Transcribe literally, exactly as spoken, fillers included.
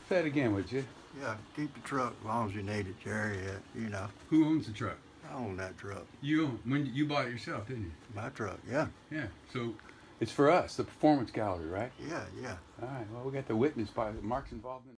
Say it again, would you? Yeah, keep the truck as long as you need it, Jerry. Uh, you know. Who owns the truck? I own that truck. You own, when you bought it yourself, didn't you? My truck, yeah. Yeah. So it's for us, the performance gallery, right? Yeah, yeah. All right. Well, we got the witness by Mark's involved in.